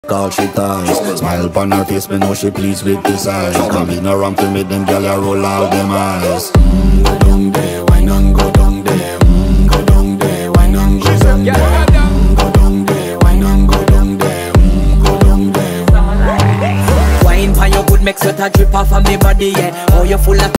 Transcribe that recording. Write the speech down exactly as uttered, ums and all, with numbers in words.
all she ties. Smile upon her face, me know she pleased with this eyes. Come in around to me, them gyal a roll out them eyes. Mm, go down there, why not go down there? Mm, go down there, why not go down there? Mm, go down there, why not go down there? Mm, go down there. Wine pan your good, make sweat a drip off of me body, yeah. Oh, you full of